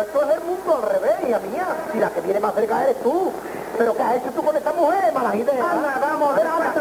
esto es el mundo al revés, hija mía. Si la que viene más cerca eres tú. ¿Pero qué has hecho tú con esta mujer, malas ideas? Vamos,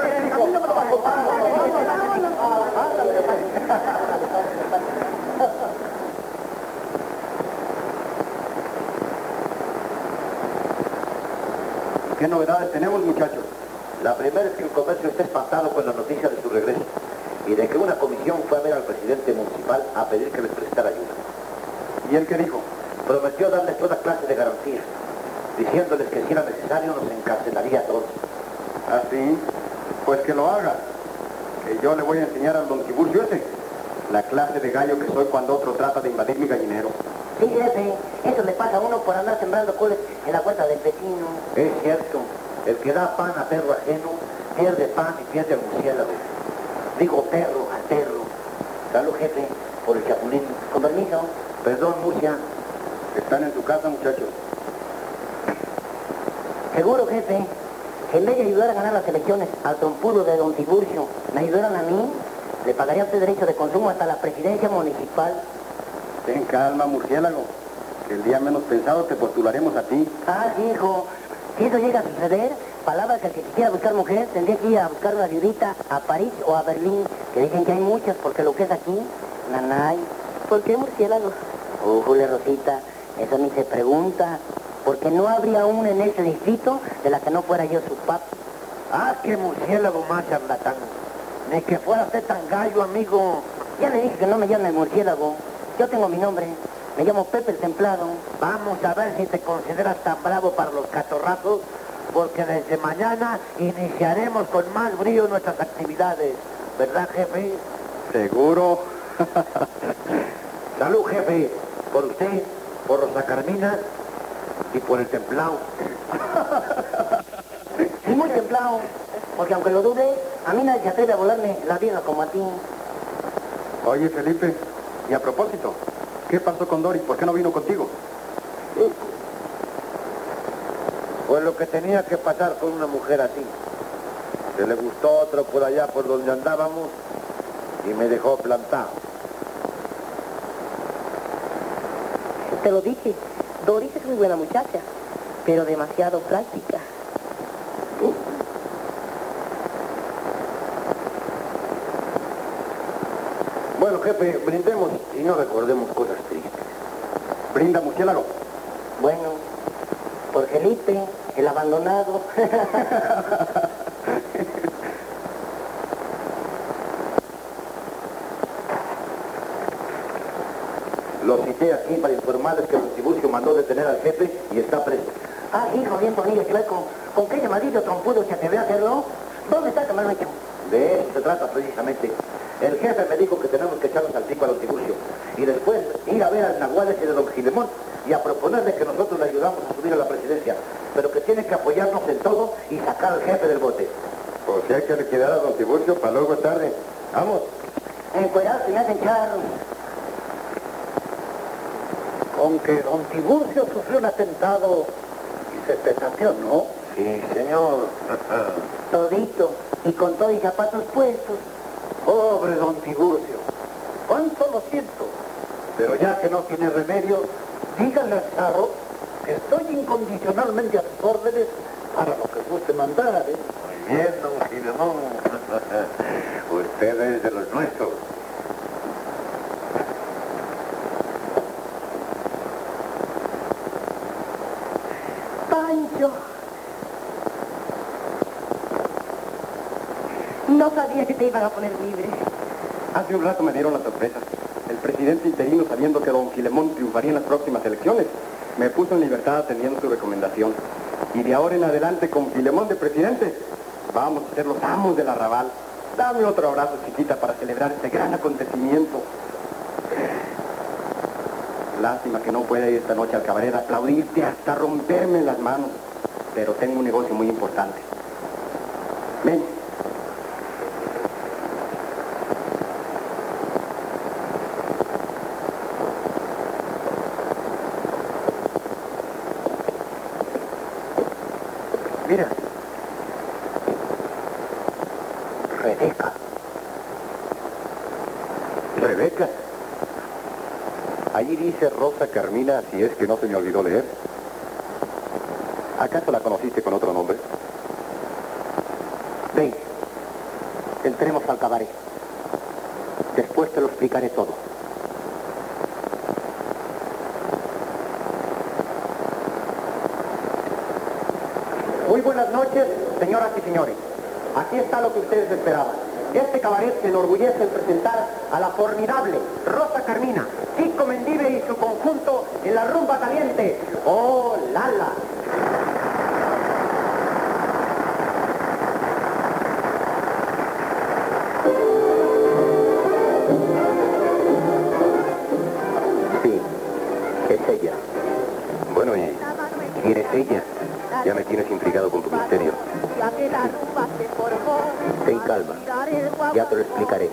¿Qué novedades tenemos, muchachos? La primera es que el comercio está espantado con la noticia de su regreso y de que una comisión fue a ver al presidente municipal a pedir que les prestara ayuda. ¿Y él qué dijo? Prometió darles toda clase de garantías, diciéndoles que si era necesario nos encarcelaría a todos. ¿Ah, sí? Pues que lo haga. Que yo le voy a enseñar al don Tiburcio ese la clase de gallo que soy cuando otro trata de invadir mi gallinero. Sí, jefe, eso le pasa a uno por andar sembrando coles en la huerta del vecino. Es cierto, el que da pan a perro ajeno pierde pan y pierde al murciélago. Digo perro al perro. Salud, jefe, por el chapulín. Con permiso. Perdón, Murcia. Están en su casa, muchachos. Seguro, jefe, que en vez de ayudar a ganar las elecciones al trompudo de don Tiburcio, me ayudaran a mí, le pagaría a usted derecho de consumo hasta la presidencia municipal. Ten calma, murciélago, que el día menos pensado te postularemos a ti. Ah, sí, hijo. Si eso llega a suceder, palabra que el que quisiera buscar mujer tendría que ir a buscar una viudita a París o a Berlín, que dicen que hay muchas, porque lo que es aquí, nanay. ¿Por qué murciélago? Jule, Rosita, eso ni se pregunta, porque no habría una en ese distrito de la que no fuera yo su papá. Ah, qué murciélago más charlatán. Ni que fuera usted tan gallo, amigo. Ya le dije que no me llame murciélago. Yo tengo mi nombre. Me llamo Pepe el Templado. Vamos a ver si te consideras tan bravo para los catorrazos, porque desde mañana iniciaremos con más brío nuestras actividades. ¿Verdad, jefe? ¿Seguro? Salud, jefe, por usted, por Rosa Carmina y por el templado. Sí, muy templado, porque aunque lo dude, a mí nadie se atreve a volarme la vida como a ti. Oye, Felipe, y a propósito, ¿qué pasó con Doris? ¿Por qué no vino contigo? Pues lo que tenía que pasar con una mujer así. Se le gustó otro por allá por donde andábamos y me dejó plantado. Te lo dije, Doris es muy buena muchacha, pero demasiado práctica. Bueno, jefe, brindemos y no recordemos cosas tristes. Brinda, murciélago. Bueno, por Felipe, el abandonado. Lo cité aquí para informarles que don Tiburcio mandó detener al jefe y está preso. Ah, hijo, bien bonito, que ver con qué llamadito trompudo se atrevió a hacerlo. ¿Dónde está Camargo hecho? De eso se trata precisamente. El jefe me dijo que tenemos que echarnos al pico a don Tiburcio y después ir a ver al Nahuales y de don Gilemón y a proponerle que nosotros le ayudamos a subir a la presidencia, pero que tiene que apoyarnos en todo y sacar al jefe del bote. Pues si hay que liquidar a don Tiburcio para luego es tarde. Vamos. Encuerados se me hacen charros. Aunque don Tiburcio sufrió un atentado y se petateó, ¿no? Sí, señor. Todito, y con todo y zapatos puestos. Pobre don Tiburcio. ¿Cuánto lo siento? Pero ya que no tiene remedio, díganle al Zarro que estoy incondicionalmente a sus órdenes para lo que guste mandar, ¿eh? Muy bien, don Gilemón. Usted es de los nuestros. Pancho. No sabía que te iban a poner libre. Hace un rato me dieron la sorpresa. El presidente interino, sabiendo que don Gilemón triunfaría en las próximas elecciones, me puso en libertad atendiendo su recomendación. Y de ahora en adelante, con Gilemón de presidente, vamos a ser los amos del arrabal. Dame otro abrazo, chiquita, para celebrar este gran acontecimiento. Lástima que no pueda ir esta noche al cabaret a aplaudirte hasta romperme las manos. Pero tengo un negocio muy importante. Ven. Mira. Rebeca. Allí dice Rosa Carmina, si es que no se me olvidó leer. ¿Acaso la conociste con otro nombre? Ven, entremos al cabaret. Después te lo explicaré todo. Muy buenas noches, señoras y señores. Aquí está lo que ustedes esperaban. Este cabaret se enorgullece en presentar a la formidable Rosa Carmina, Chico Mendive y su conjunto en la rumba caliente. ¡Oh, Lala! Sí, es ella. Bueno, ¿y quién es ella? Ya me tienes intrigado con tu misterio. Ten calma, ya te lo explicaré.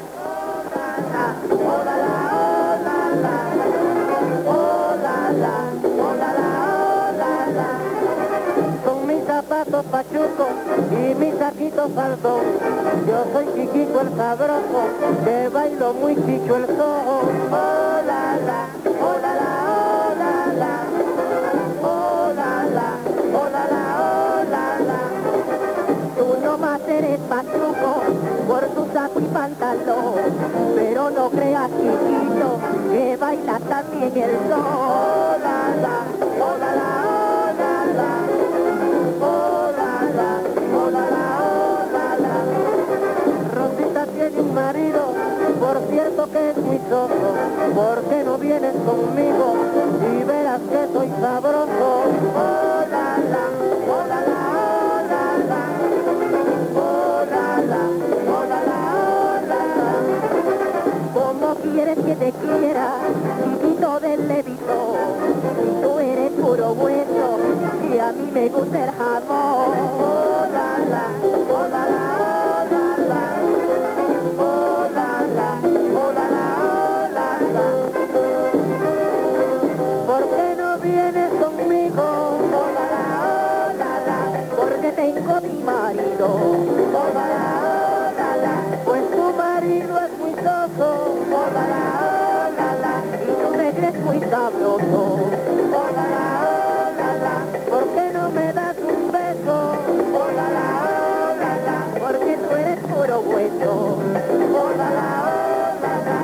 Con mis zapatos pachucos y mis saquitos faldón, yo soy Chiquito el sabroso, que bailo muy chicho el son. Oh la la, oh la la, oh la la, oh la la, oh la la, oh la la. Tú nomás eres pachuco por tu saco y pantalón, pero no creas, chiquito, que baila también el son. Oh la la, oh la la, oh la la. Oh la la, oh la la, oh la la. Rosita tiene un marido, por cierto que es muy soso. ¿Por qué no vienes conmigo y verás que soy sabroso? Oh la la, oh la la, oh la la. Oh la la, oh la la, oh la la. ¿Cómo quieres que te quiera, chiquito del levito? Si tú eres puro hueso y a mí me gusta el jamón. Oh la la, oh la la, oh la la. Oh la la, oh la la, oh la la. ¿Por qué no vienes conmigo? Oh la la, oh la la. Porque tengo mi marido. Oh la la, oh la la. Pues tu marido es muy soso. Oh la la, oh la la. Y tú me crees muy sabroso. Oh la la, oh la la. ¿Por qué no me das un beso? Oh la la, oh la la. Porque tú eres puro hueso. Oh la la, oh la la.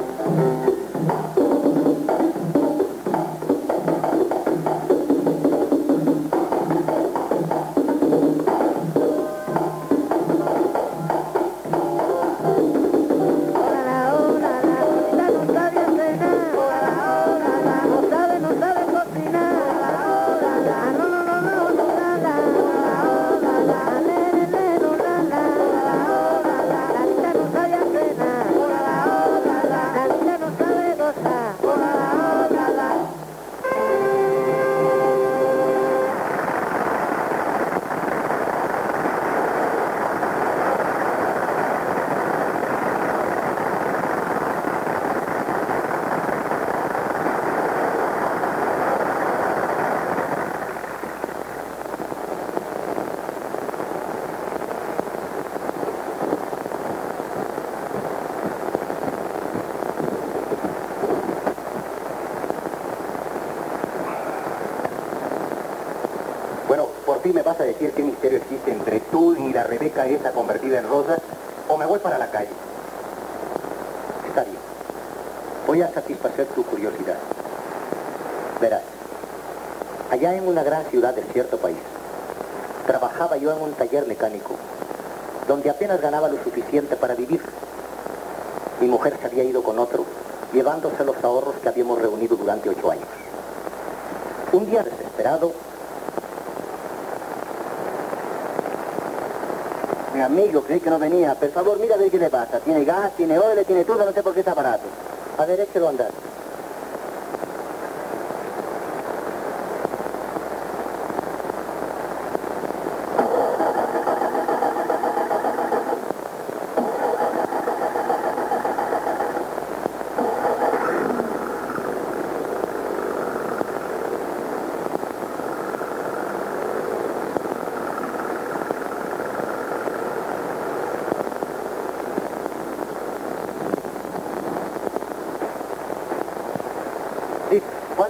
¿Por ti me vas a decir qué misterio existe entre tú y la Rebeca esa convertida en rosa? ¿O me voy para la calle? Está bien. Voy a satisfacer tu curiosidad. Verás, allá en una gran ciudad de cierto país, trabajaba yo en un taller mecánico, donde apenas ganaba lo suficiente para vivir. Mi mujer se había ido con otro, llevándose los ahorros que habíamos reunido durante 8 años. Un día desesperado, mi amigo creí que no venía. Por favor, mira a ver qué le pasa. Tiene gas, tiene oil, tiene todo, no sé por qué está barato. A ver, échelo a andar.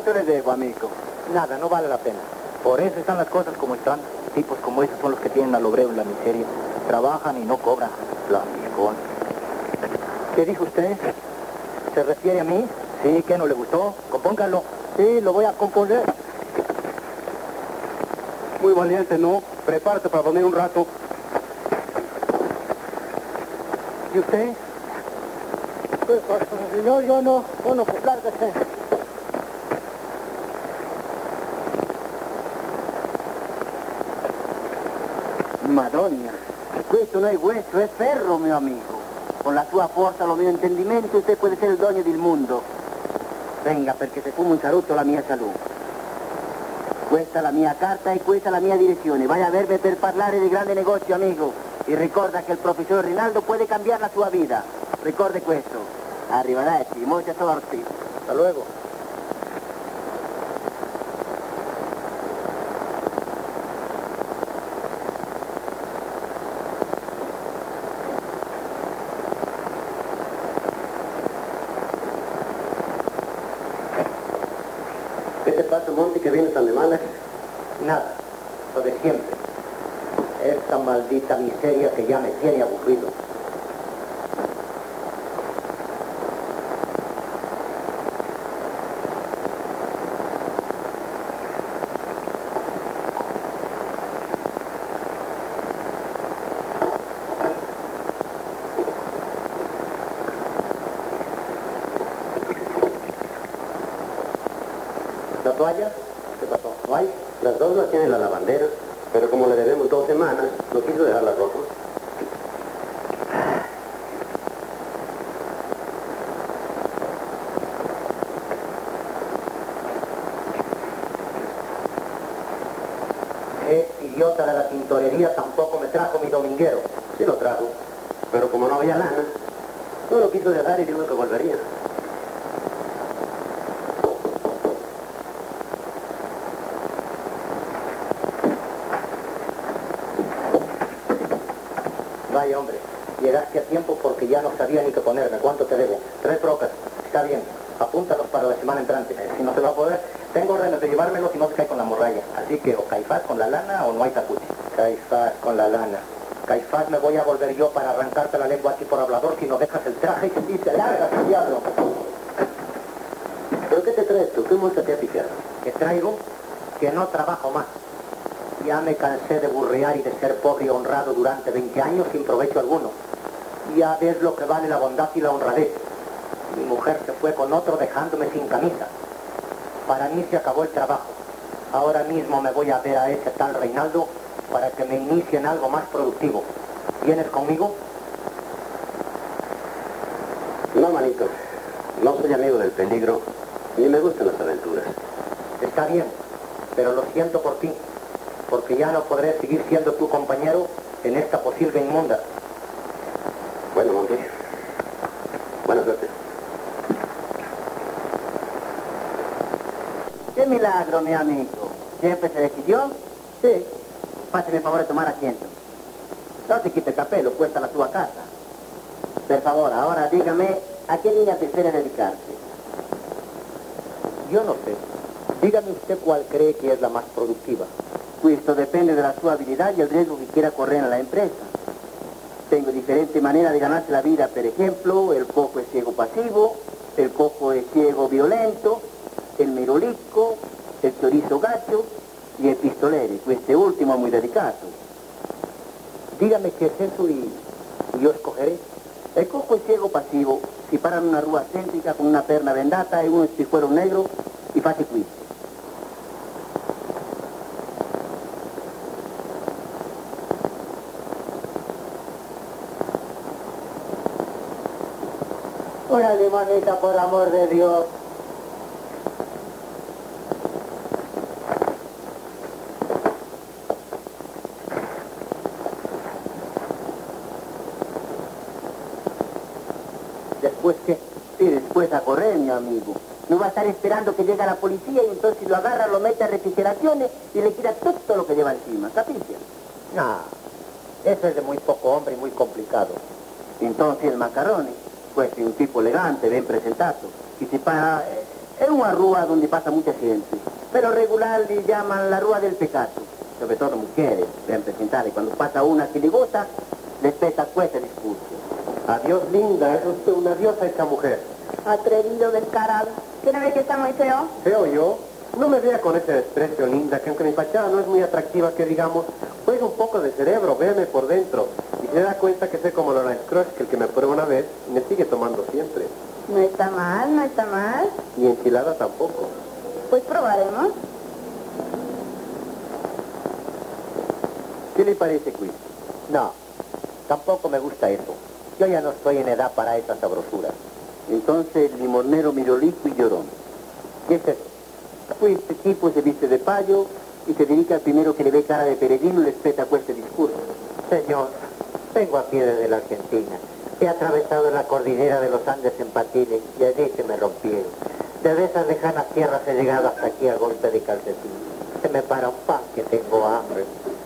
¿Cuánto le debo, amigo? Nada, no vale la pena. Por eso están las cosas como están. Tipos como esos son los que tienen al obrero en la miseria. Trabajan y no cobran. Plasticón. ¿Qué dijo usted? ¿Se refiere a mí? Sí, ¿qué no le gustó? Compóngalo. Sí, lo voy a componer. Muy valiente, ¿no? Prepárate para dormir un rato. ¿Y usted? Pues, señor, yo no, pues lárgase. Madonna, questo non è hueso, è ferro, mio amico. Con la sua forza, lo mio intendimento, usted puede ser il dueño del mundo. Venga, perché se fumo un charuto la mia salute. Questa è la mia carta e questa è la mia direzione. Vaya a verme per parlare di grande negozio, amigo. Y recuerda que el profesor Rinaldo puede cambiar la sua vida. Recuerde questo. Arrivederci, mucha suerte. Hasta luego. ¿Qué te pasa, Monty, que vienes tan de malas? Nada, lo de siempre. Esta maldita miseria que ya me tiene aburrido. ¿La toalla? ¿Qué pasó? ¿No hay? Las dos las tiene en la lavandera, pero como le debemos 2 semanas, no quiso dejar la ropa. Ese idiota de la tintorería tampoco me trajo mi dominguero. Sí lo trajo, pero como no había lana, no lo quiso dejar y dijo que volvería. Vaya, hombre, llegaste a tiempo porque ya no sabía ni qué ponerme. ¿Cuánto te debo? 3 brocas. Está bien, apúntalos para la semana entrante. Si no se va a poder, tengo órdenes de llevármelos y no se cae con la morralla. Así que o Caifás con la lana o no hay tacuche. Caifás con la lana. Caifás me voy a volver yo para arrancarte la lengua aquí por hablador si no dejas el traje y te largas, diablo. ¿Pero qué te traes tú? ¿Qué muestra te ha picado? Que traigo que no trabajo más. Ya me cansé de burrear y de ser pobre y honrado durante 20 años sin provecho alguno. Ya ves lo que vale la bondad y la honradez. Mi mujer se fue con otro dejándome sin camisa. Para mí se acabó el trabajo. Ahora mismo me voy a ver a ese tal Reinaldo para que me inicie en algo más productivo. ¿Vienes conmigo? No, manito. No soy amigo del peligro, ni me gustan las aventuras. Está bien, pero lo siento por ti, porque ya no podré seguir siendo tu compañero en esta posible inmunda. Bueno, Monty. Buena suerte. ¡Qué milagro, mi amigo! ¿Siempre se decidió? Sí. Páseme el favor de tomar asiento. No se quite el capelo, cuesta la sua casa. Por favor, ahora dígame, ¿a qué línea prefiere dedicarse? Yo no sé. Dígame usted cuál cree que es la más productiva. Esto depende de la sua habilidad y el riesgo que quiera correr en la empresa. Tengo diferentes maneras de ganarse la vida. Por ejemplo, el cojo es ciego pasivo, el cojo es ciego violento, el merolisco, el chorizo gacho y el pistolero. Este último es muy delicado. Dígame qué es eso y yo escogeré. El cojo es ciego pasivo. Si paran una rúa céntrica con una perna vendata y un espijuelo negro y fácil quiz. Órale, manita, por amor de Dios. ¿Después qué? Y después a correr, mi amigo. No va a estar esperando que llegue la policía y entonces lo agarra, lo mete a refrigeraciones y le quita todo lo que lleva encima. ¿Capicia? No, eso es de muy poco hombre y muy complicado. Entonces el Macarrone, pues un tipo elegante, bien presentado. Y se para... Es una rúa donde pasa mucha gente, pero regular le llaman la rúa del pecado. Sobre todo mujeres, ven presentadas, y cuando pasa una que le gusta, les pesa cuesta el discurso. Adiós, linda, es usted una diosa esta mujer. Atrevido, descarado. ¿Qué no ve que está muy feo? ¿Feo yo? No me vea con ese desprecio, linda, que aunque mi fachada no es muy atractiva, que digamos, juega un poco de cerebro, véame por dentro. Y se da cuenta que soy como Lawrence Crush, que el que me prueba una vez, me sigue tomando siempre. No está mal, no está mal. Ni enchilada tampoco. Pues probaremos. ¿Qué le parece, Quiz? No, tampoco me gusta eso. Yo ya no estoy en edad para esa sabrosura. Entonces, limonero, mirolico y llorón. ¿Qué es eso? Pues este tipo se viste de payo y se dedica al primero que le ve cara de peregrino y le espeta este discurso. Señor, vengo aquí desde la Argentina. He atravesado la cordillera de los Andes en patines y allí se me rompieron. Desde esas lejanas tierras he llegado hasta aquí a golpe de calcetín. Se me para un pan que tengo hambre.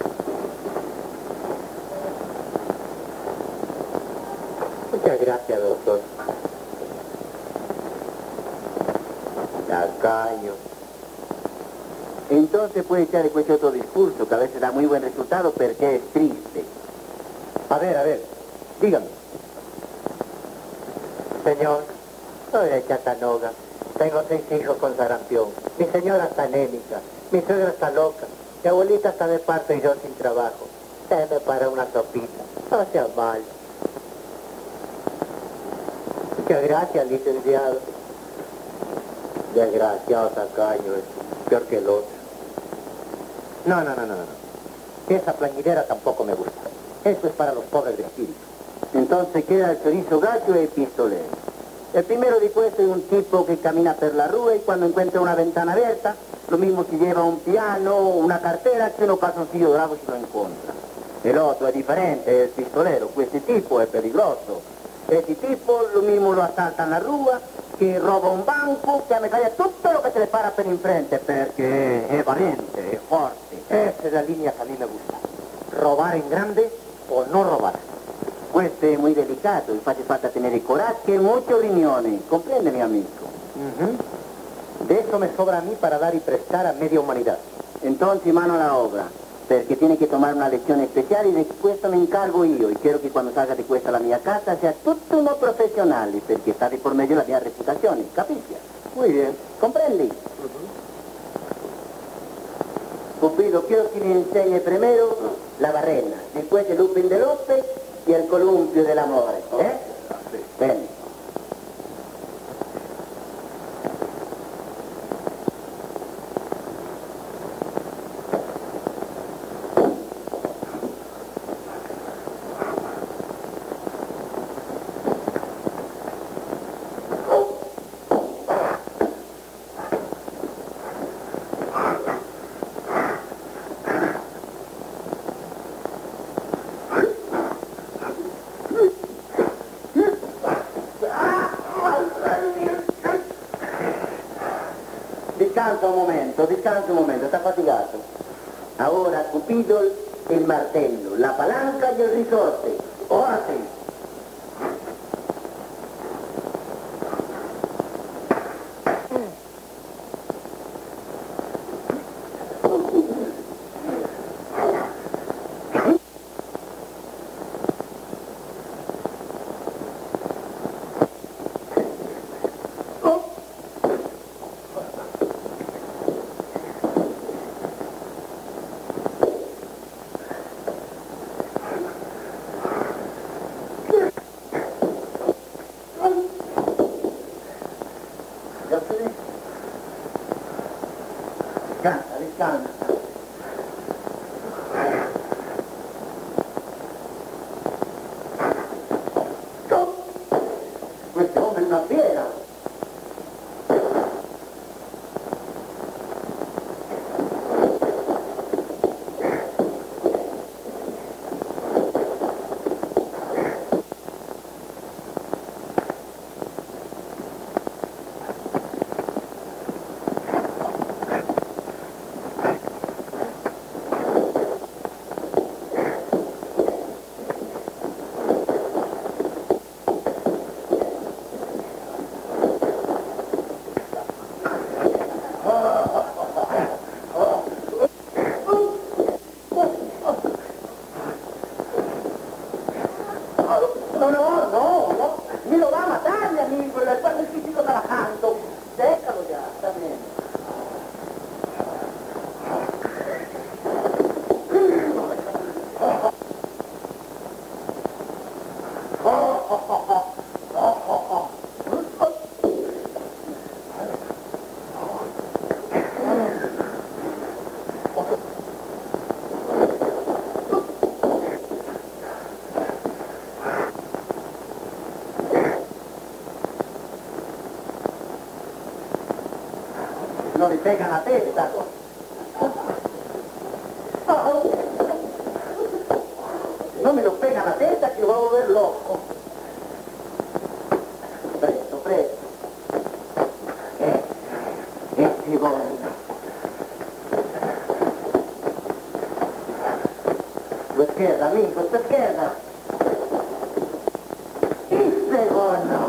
Muchas gracias, doctor. Tacaño. Entonces puede echar después otro discurso, que a veces da muy buen resultado, pero que es triste. A ver, dígame. Señor, soy de Chattanooga. Tengo 6 hijos con sarampión. Mi señora está anémica. Mi suegra está loca. Mi abuelita está de parto y yo sin trabajo. Deme para una sopita. No sea mal. Muchas gracias, licenciado. Desgraciado tacaño, es peor que el otro. No. Esa plañidera tampoco me gusta. Eso es para los pobres de espíritu. Entonces queda el chorizo gacho y el pistolero. El primero dispuesto es un tipo que camina por la rúa y cuando encuentra una ventana abierta, lo mismo si lleva un piano o una cartera, que uno pasa un sillo bravo si lo encuentra. El otro es diferente, el pistolero, pues este tipo es peligroso. Este tipo lo mismo lo asalta en la rúa, que roba un banco, que ametralla todo lo que se le para per enfrente, porque es valiente, es fuerte. Esa es la línea que a mí me gusta. Robar en grande o no robar. Pues es muy delicado y hace falta tener el coraje, muchos riñones. ¿Comprende, mi amigo? De eso me sobra a mí para dar y prestar a media humanidad. Entonces, mano a la obra. Porque tiene que tomar una lección especial y después me encargo yo. Y quiero que cuando salga de cuesta a la mía casa sea todo uno profesional, porque está de por medio la mía reputación, ¿capicia? Muy bien. ¿Comprende? Cupido, quiero que le enseñe primero la barrena, después el Lupin de López y el columpio del amor, ¿eh? Ven. Descansa un momento, está fatigado. Ahora, Cupido, el martello, la palanca y el risorte. ¡Órate! Descansa. Este hombre es una fiera. no le pegan la testa. No me lo pegan la testa que va a volver loco. Presto, presto. Este gordo. Tu izquierda, amigo, tu izquierda. Este gordo.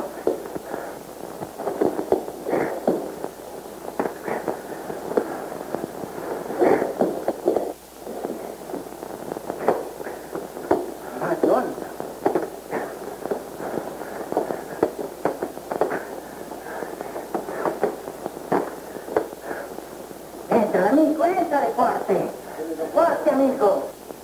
Entra, amigo, entra de fuerte. Fuerte, amigo.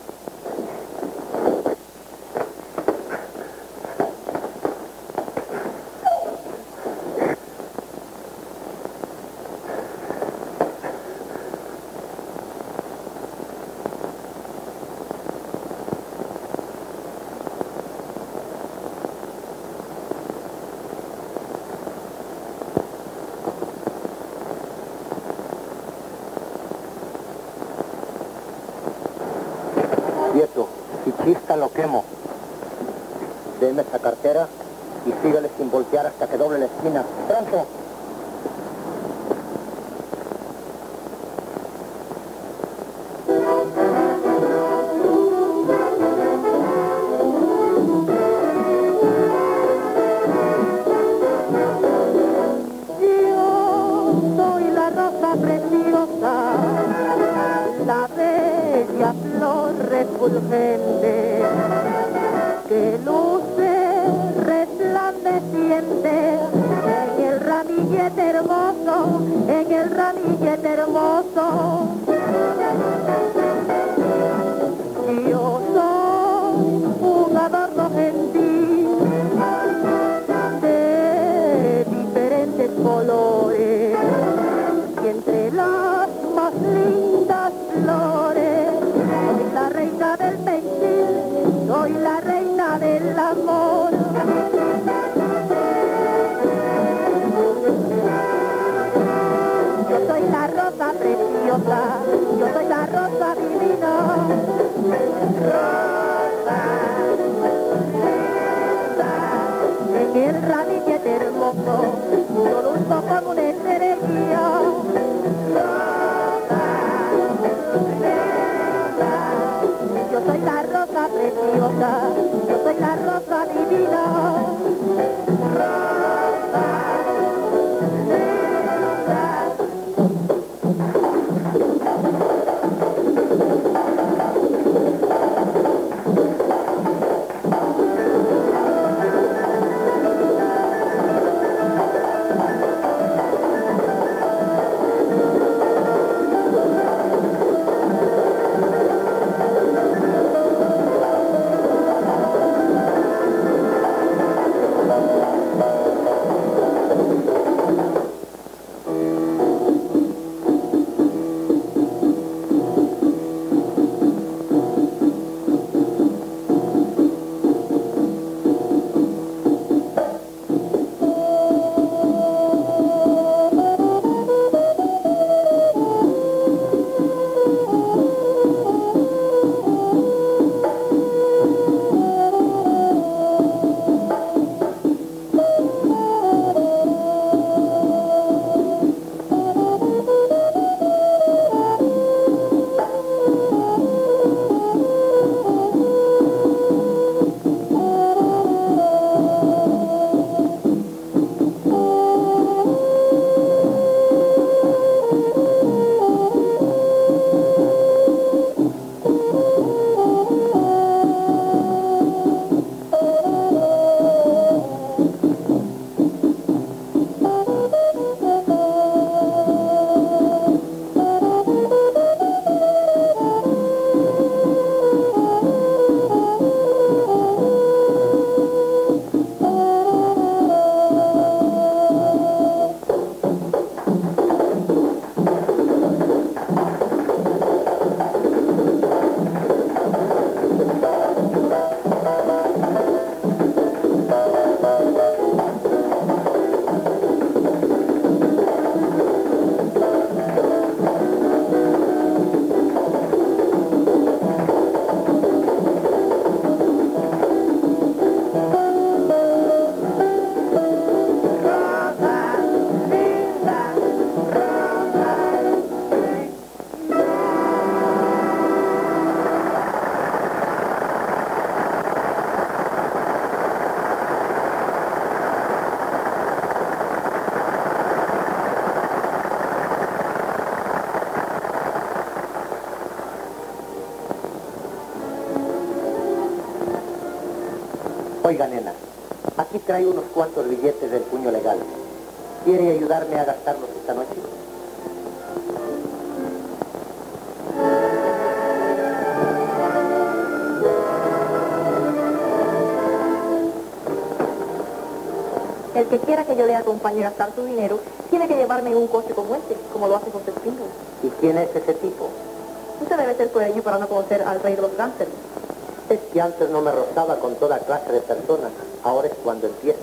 Quieto, si chista lo quemo. Deme esa cartera y sígale sin voltear hasta que doble la esquina. ¡Pronto! Yo soy la rosa preciosa, la bella flor refulgente que luce resplandeciente en el ramillete hermoso, en el ramillete hermoso. Yo soy un adorno gentil de diferentes colores y entre las más lindas flores soy la reina del pensil, soy la reina del amor. Yo soy la rosa preciosa, yo soy la rosa divina. Rosa, en el ramillete hermoso, yo luzco como una estrella. Yo soy la rosa preciosa, yo soy la rosa divina. Rosa, Oiga, nena, aquí traigo unos cuantos billetes del puño legal. ¿Quiere ayudarme a gastarlos esta noche? El que quiera que yo le acompañe a gastar su dinero, tiene que llevarme en un coche como este, como lo hace José Espíndola. ¿Y quién es ese tipo? Usted debe ser puebleño para no conocer al rey de los gánsteres. Es que antes no me rozaba con toda clase de personas. Ahora es cuando empieza.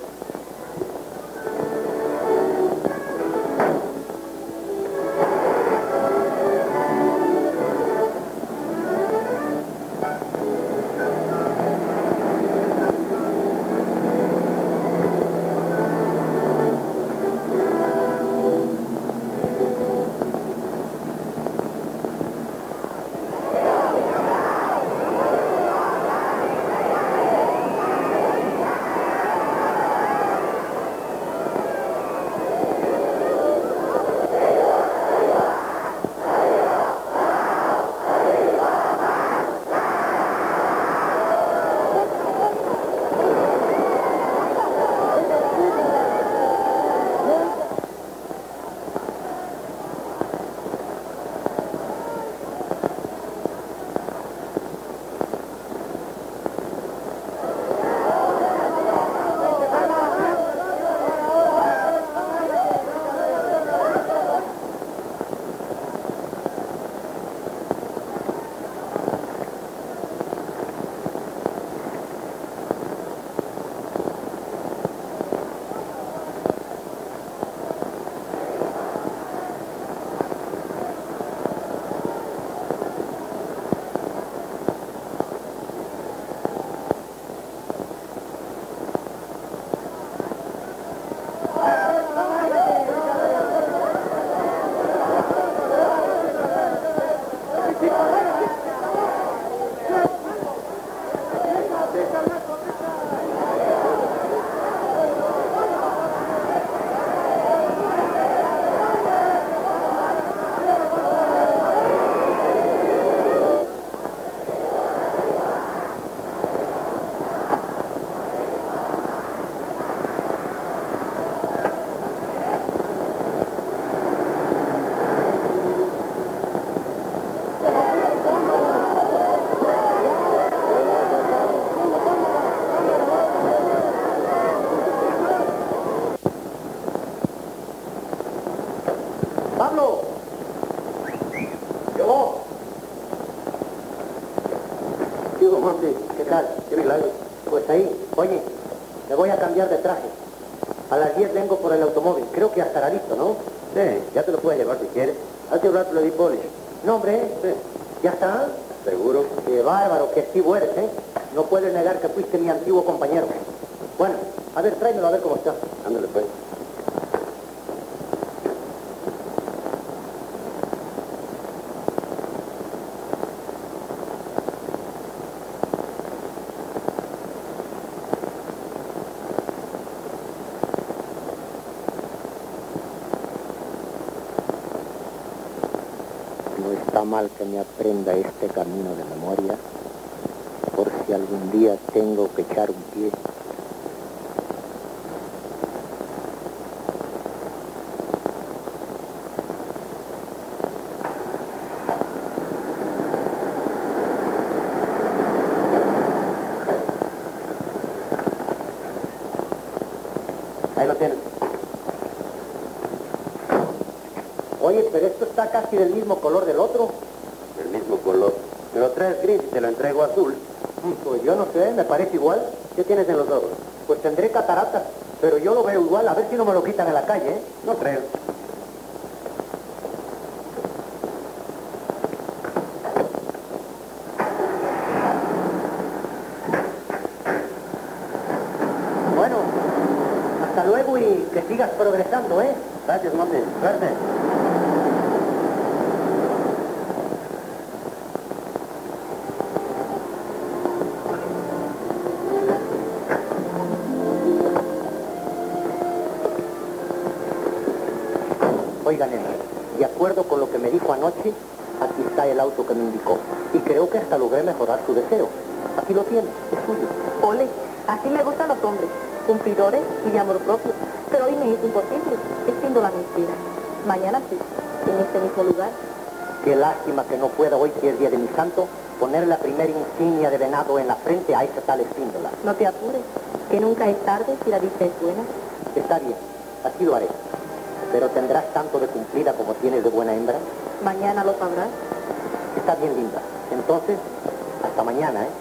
¡Pablo! ¡Yo! Digo, Monte, ¿qué tal? ¿Qué milagro? Pues ahí, oye, me voy a cambiar de traje. A las 10 vengo por el automóvil. Creo que ya estará listo, ¿no? Sí, ya te lo puedes llevar si quieres. Hace un rato le di poli. No, hombre, sí. ¿Ya está? Seguro. Qué bárbaro, qué activo eres, ¿eh? No puedes negar que fuiste mi antiguo compañero. Bueno, a ver, tráemelo a ver cómo está. Ándale, pues. No está mal que me aprenda este camino de memoria, por si algún día tengo que echar un pie. Ahí lo tienes. Oye, pero esto está casi del mismo color del otro. Del mismo color. Me lo traes gris y te lo entrego azul. Pues yo no sé, me parece igual. ¿Qué tienes en los ojos? Pues tendré cataratas, pero yo lo veo igual. A ver si no me lo quitan en la calle, ¿eh? No creo. Bueno, hasta luego y que sigas progresando, ¿eh? Gracias, Monte. Suerte. Oiga, nena, de acuerdo con lo que me dijo anoche, aquí está el auto que me indicó. Y creo que hasta logré mejorar su deseo. Aquí lo tiene, es suyo. Ole, Así me gustan los hombres, cumplidores y de amor propio. Pero hoy me es imposible, Espíndola me inspira. Mañana sí, en este mismo lugar. Qué lástima que no pueda hoy, que es día de mi santo, poner la primera insignia de venado en la frente a esa tal Espíndola. No te apures, que nunca es tarde si la dicha es buena. Está bien, así lo haré. Pero tendrás tanto de cumplida como tienes de buena hembra. Mañana lo sabrás. Está bien, linda. Entonces, hasta mañana, ¿eh?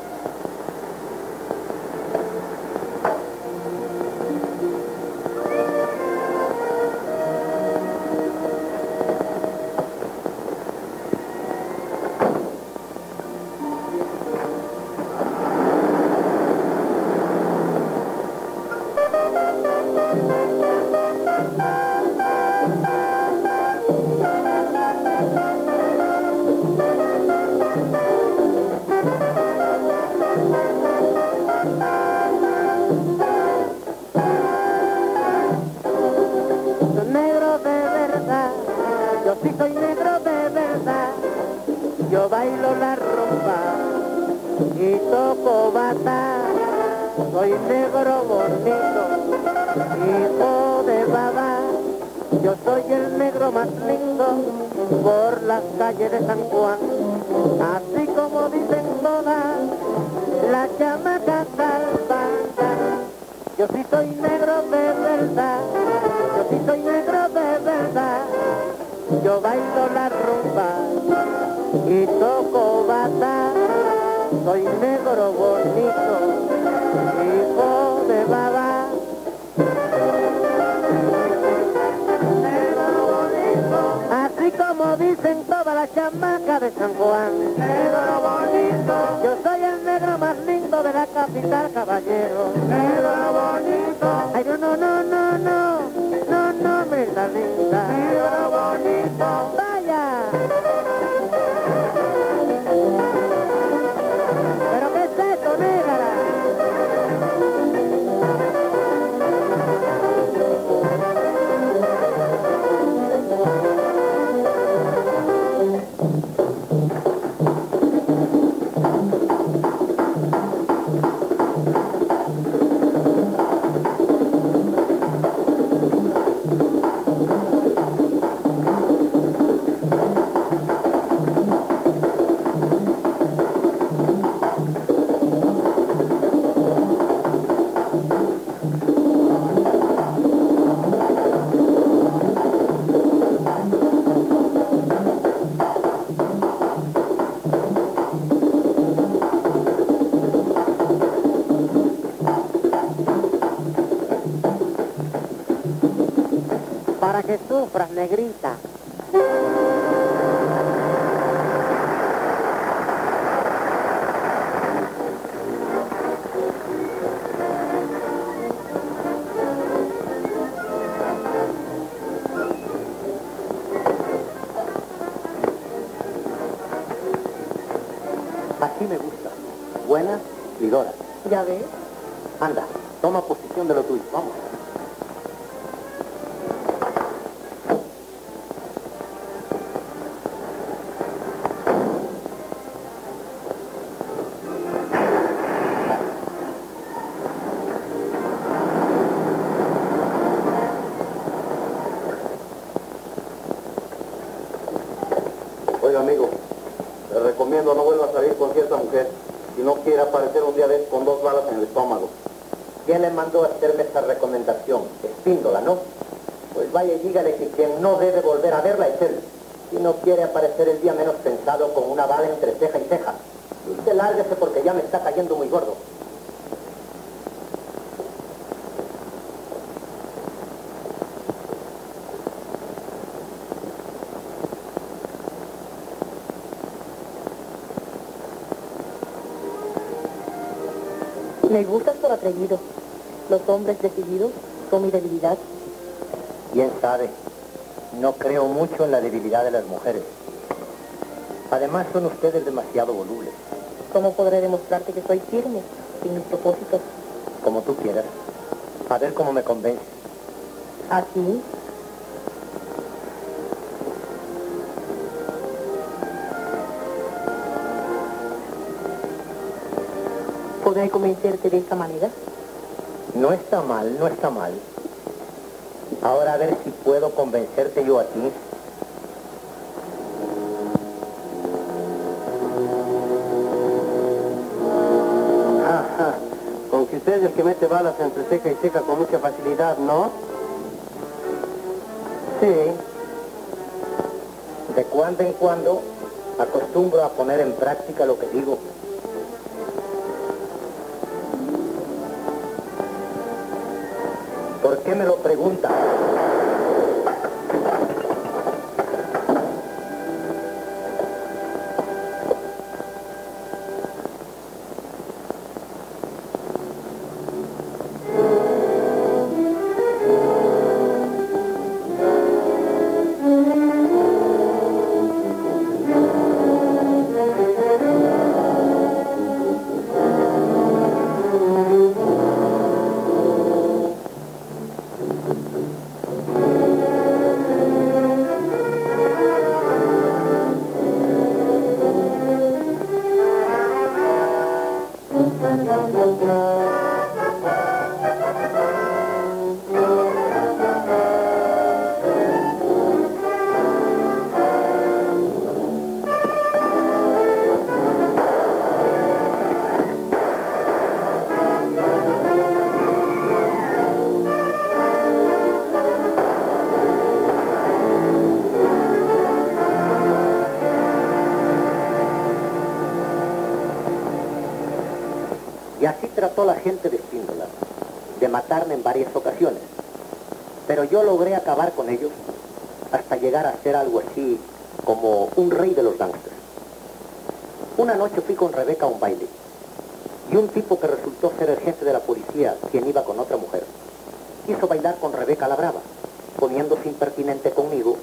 Negro de verdad, yo sí soy negro de verdad, yo bailo la rumba y toco bata, soy negro bonito, hijo de baba, yo soy el negro más lindo por las calles de San Juan, así como dicen todas las chamacas salvadas. Yo sí soy negro de verdad, yo sí soy negro de verdad, yo bailo la rumba y toco bata, soy negro bonito, hijo de baba. Negro bonito, así como dicen todas las chamacas de San Juan. Negro bonito, yo soy el negro más lindo de la capital, caballero. Negro bonito, ay no, no, no, no, no, no, no, me la linda. Negro bonito, vaya. ¿Pero qué es esto, negra? Para que sufras, negrita. Así me gusta. Buena y dora. ¿Ya ves? Anda, toma posición de lo tuyo. Vamos. Oiga, amigo, le recomiendo no vuelva a salir con cierta mujer y no quiera aparecer un día de estos con 2 balas en el estómago. ¿Quién le mandó a hacerme esta recomendación? Espíndola, ¿no? Pues vaya y dígale que quien no debe volver a verla es él. Si no quiere aparecer el día menos pensado con una bala entre ceja y ceja. Y usted lárguese porque ya me está cayendo muy gordo. Me gustas por atrevido. Los hombres decididos son mi debilidad. Quién sabe, no creo mucho en la debilidad de las mujeres. Además son ustedes demasiado volubles. ¿Cómo podré demostrarte que soy firme en mis propósitos? Como tú quieras. A ver cómo me convence. ¿Así? ¿Podré convencerte de esta manera? No está mal, no está mal. Ahora a ver si puedo convencerte yo a ti. Ajá. Con que usted es el que mete balas entre seca y seca con mucha facilidad, ¿no? Sí. De cuando en cuando acostumbro a poner en práctica lo que digo. ¿Por qué me lo pregunta? Y así trató la gente de Espíndola, de matarme en varias ocasiones. Pero yo logré acabar con ellos hasta llegar a ser algo así como un rey de los gángsters. Una noche fui con Rebeca a un baile y un tipo que resultó ser el jefe de la policía, quien iba con otra mujer, quiso bailar con Rebeca la Brava, poniéndose impertinente conmigo.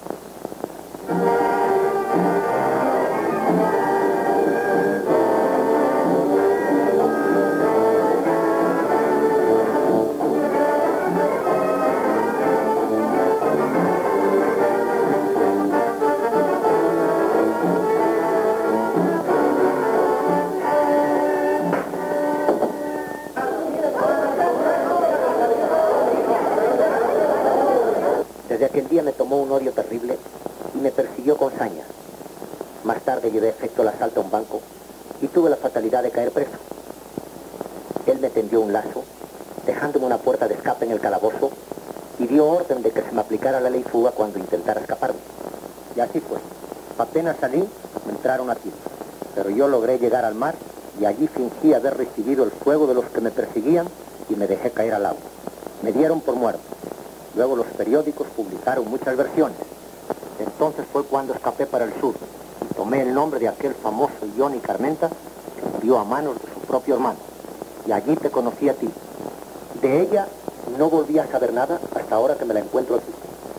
Desde aquel día me tomó un odio terrible y me persiguió con saña. Más tarde llevé a efecto el asalto a un banco y tuve la fatalidad de caer preso. Él me tendió un lazo, dejándome una puerta de escape en el calabozo, y dio orden de que se me aplicara la ley fuga cuando intentara escaparme. Y así fue. Apenas salí, me entraron a tiro. Pero yo logré llegar al mar y allí fingí haber recibido el fuego de los que me perseguían y me dejé caer al agua. Me dieron por muerto. Luego los periódicos publicaron muchas versiones. Entonces fue cuando escapé para el sur y tomé el nombre de aquel famoso Johnny Carmenta que murió a manos de su propio hermano. Y allí te conocí a ti. De ella no volví a saber nada hasta ahora que me la encuentro aquí.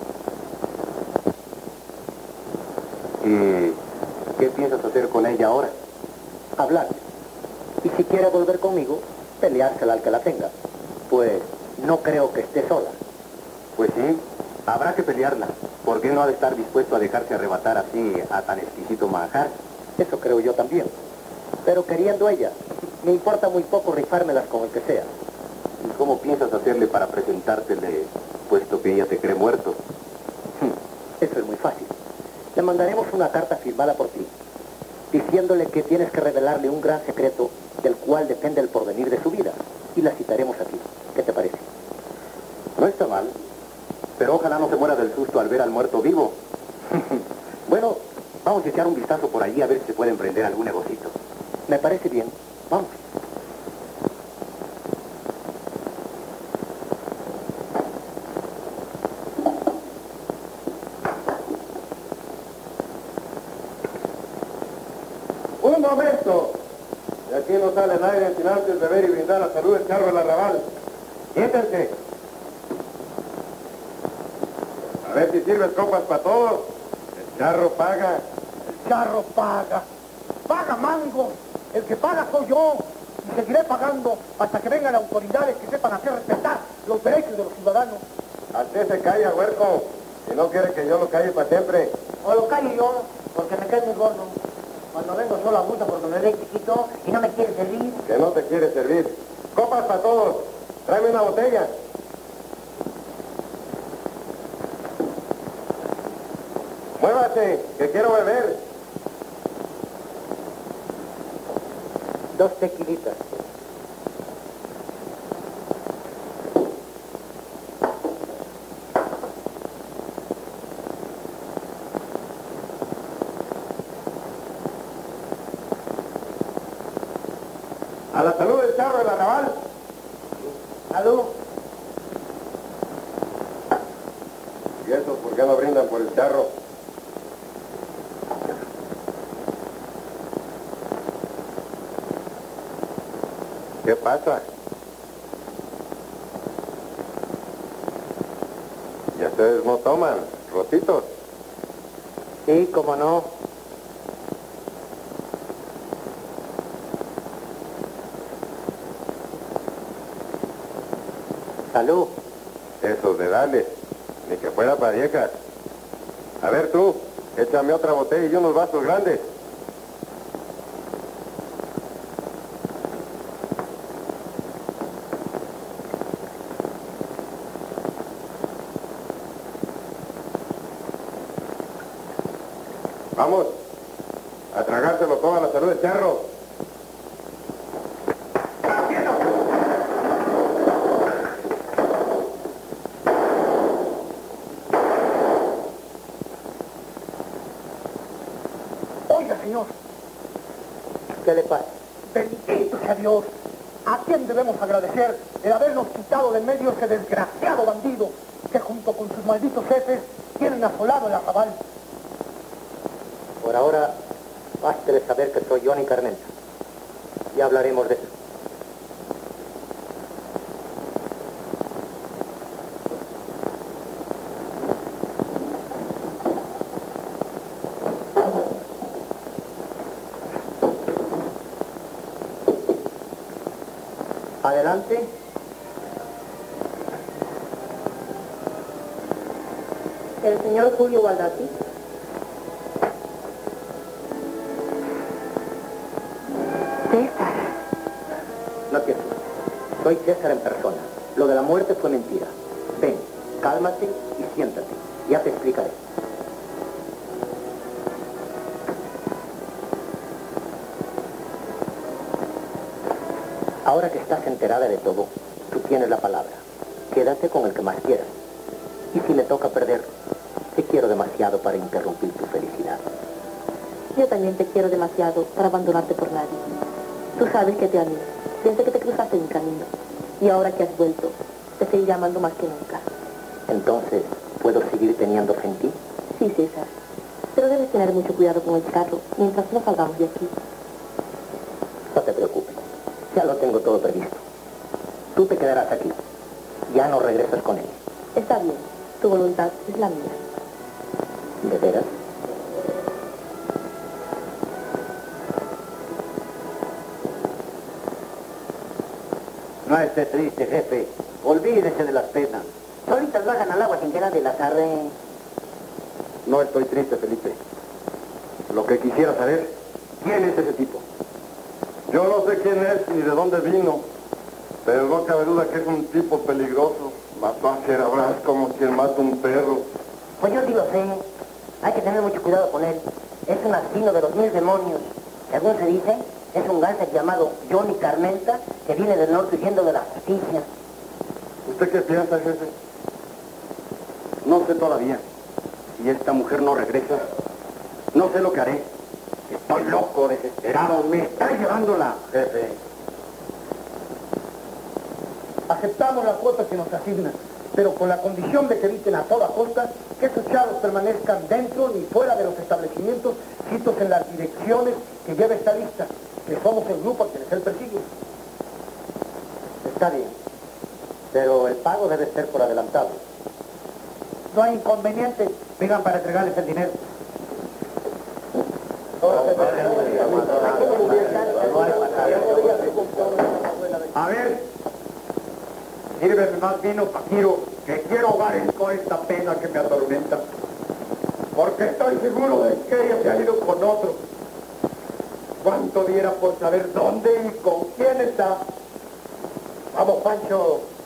¿Y qué piensas hacer con ella ahora? Hablar. Y si quiere volver conmigo, peleársela al que la tenga. Pues no creo que esté sola. Pues sí, habrá que pelearla, porque no ha de estar dispuesto a dejarse arrebatar así a tan exquisito manjar. Eso creo yo también. Pero queriendo ella, me importa muy poco rifármelas con el que sea. ¿Y cómo piensas hacerle para presentártele, puesto que ella te cree muerto? Eso es muy fácil. Le mandaremos una carta firmada por ti, diciéndole que tienes que revelarle un gran secreto del cual depende el porvenir de su vida, y la citaremos aquí. ¿Qué te parece? No está mal, pero ojalá no se muera del susto al ver al muerto vivo. Bueno, vamos a echar un vistazo por allí a ver si se puede emprender algún negocito. Me parece bien. Vamos. ¡Un momento! De aquí no sale nadie sin antes beber y brindar la salud del charro del arrabal. Siéntense. A ver si sirves copas para todos. El charro paga. El charro paga. Paga mango. El que paga soy yo. Y seguiré pagando hasta que vengan autoridades que sepan hacer respetar los derechos de los ciudadanos. Usted se calla, huerco. Si no quiere que yo lo calle para siempre. O lo callo yo, porque me cae muy gordo. Cuando vengo solo abuso porque me ve chiquito y no me quiere servir. Que no te quiere servir. Copas para todos. Tráeme una botella. Muévase, que quiero beber. 2 tequilitas. A la salud del charro del arrabal. Salud. ¿Y eso por qué no brindan por el charro? ¿Qué pasa? ¿Y ustedes no toman, Rositos? Sí, cómo no. Salud. Esos de dale, ni que fuera para viejas. A ver tú, échame otra botella y unos vasos grandes. Vamos, a tragárselo todo a la salud del charro. Oiga, señor, ¿Qué le pasa? bendito sea Dios. ¿A quién debemos agradecer el habernos quitado de en medio ese desgraciado bandido que junto con sus malditos jefes tienen asolado el arrabal? Por ahora, basta de saber que soy Johnny Carmenta. Ya hablaremos de eso. Adelante. El señor Julio Baldati. César. No pienses. Soy César en persona. Lo de la muerte fue mentira. Ven, cálmate y siéntate. Ya te explicaré. Ahora que estás enterada de todo, tú tienes la palabra. Quédate con el que más quieras. Y si me toca perder, te quiero demasiado para interrumpir tu felicidad. Yo también te quiero demasiado para abandonarte por nadie. Tú sabes que te amo, desde que te cruzaste mi camino. Y ahora que has vuelto, te seguiré amando más que nunca. Entonces, ¿puedo seguir teniendo fe en ti? Sí, César. Pero debes tener mucho cuidado con el carro mientras no salgamos de aquí. No te preocupes. Ya lo tengo todo previsto. Tú te quedarás aquí. Ya no regresas con él. Está bien. Tu voluntad es la mía. ¿De veras? No esté triste, jefe. Olvídese de las penas. Solitas bajan al agua sin que nadie las arre. No estoy triste, Felipe. Lo que quisiera saber, ¿quién es ese tipo? Yo no sé quién es ni de dónde vino, pero no cabe duda que es un tipo peligroso. Mató a Cerabras como quien mata un perro. Pues yo sí lo sé. Hay que tener mucho cuidado con él. Es un asesino de los 1000 demonios. Según se dice, es un gánster llamado Johnny Carmenta que viene del norte huyendo de la justicia. ¿Usted qué piensa, jefe? No sé todavía. Si esta mujer no regresa, no sé lo que haré. Estoy loco, desesperado. Me está llevando la... Jefe. Aceptamos la cuota que nos asignan, pero con la condición de que eviten a toda costa que esos chavos permanezcan dentro ni fuera de los establecimientos citos en las direcciones que lleva esta lista, que somos el grupo a quienes él persigue. Está bien. Pero el pago debe ser por adelantado. No hay inconveniente, vengan para entregarles el dinero. A ver, sírveme más vino, Paquiro, que quiero ahogar con esta pena que me atormenta. Porque estoy seguro de que ella se ha ido con otro. ¿Cuánto diera por saber dónde y con quién está? Vamos, Pancho.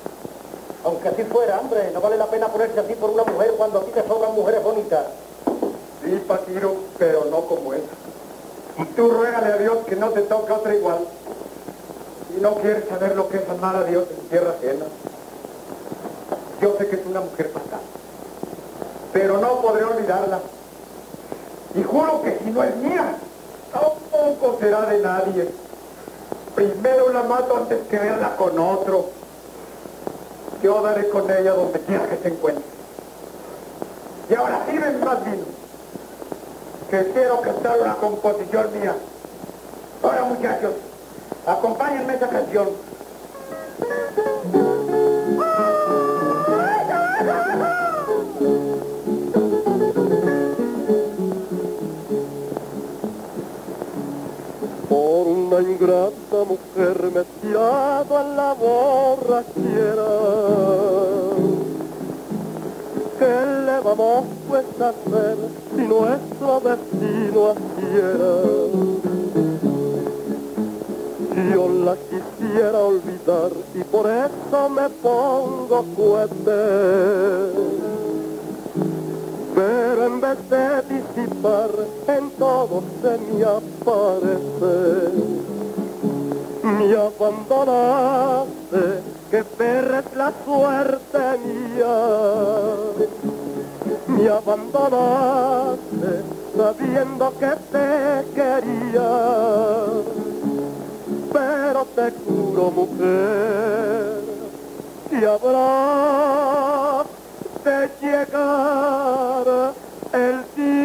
Aunque así fuera, hombre, no vale la pena ponerse así por una mujer cuando a ti te sobran mujeres bonitas. Sí, Paquiro, pero no como esa. Y tú ruégale a Dios que no te toque otra igual. Y no quieres saber lo que es amar a Dios en tierra ajena. Yo sé que es una mujer fatal, pero no podré olvidarla. Y juro que si no es mía, tampoco será de nadie. Primero la mato antes que verla con otro. Yo daré con ella donde quiera que se encuentre. Y ahora sirven más vino, que quiero cantar una composición mía. Ahora, muchachos, acompáñenme a esta canción. Por una ingrata mujer metiada en la borrachera, ¿qué le vamos pues a hacer si nuestro destino así era? Yo la quisiera olvidar y por eso me pongo cohete, pero en vez de disipar en todo se me aparece. Me abandonaste, que perra es la suerte mía. Me abandonaste sabiendo que te quería, pero te juro, mujer, que habrá de llegar el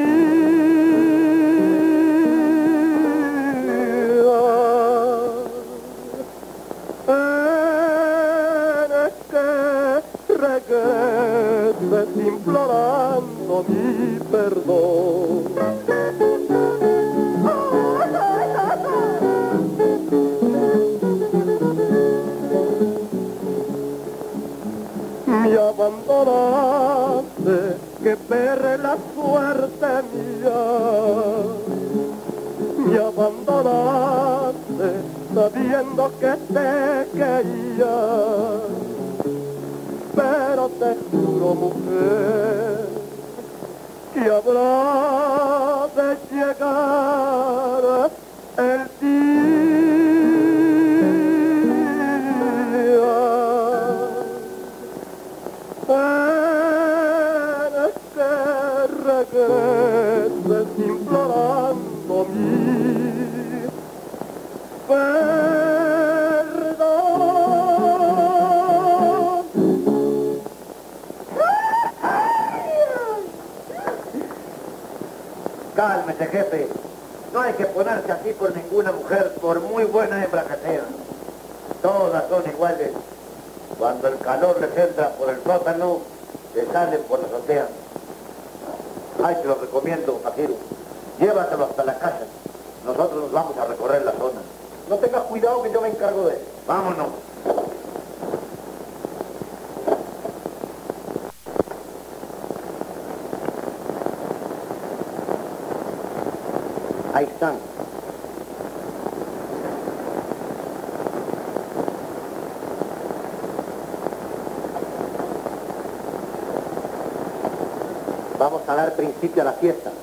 día en que regreses implorando mi perdón. Me abandonaste, que perre la suerte mía. Me abandonaste, sabiendo que te quería, pero te juro, mujer, que habrá de llegar el día en que regreses implorando mi perdón. Cálmese, jefe. No hay que ponerse así por ninguna mujer, por muy buena hembra que sea. Todas son iguales. Cuando el calor les entra por el sótano, le salen por la azotea. Ay, te lo recomiendo, Paquiro. Llévatelo hasta la casa. Nosotros nos vamos a recorrer la zona. No tengas cuidado que yo me encargo de él. Vámonos. Ahí están. Vamos a dar principio a la fiesta.